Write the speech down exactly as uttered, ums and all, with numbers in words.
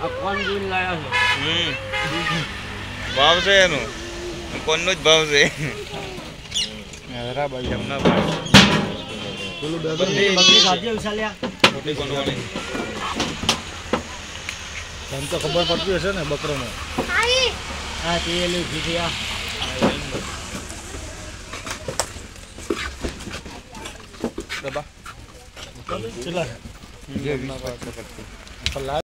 આ કોણ જોઈને લાયા છે? હમ ભાવ છે એનો કોણનો જ ભાવ છે બરાબર એમના ભાવ પેલું બકરી બકરી ખાધી વિશાલ્યા મોટી કોણવાળી તને તો ખબર પડતી હશે ને બકરોને હા તે એલી ઉભી આ દબા કેટલા જે વીસ પચાસ કરતી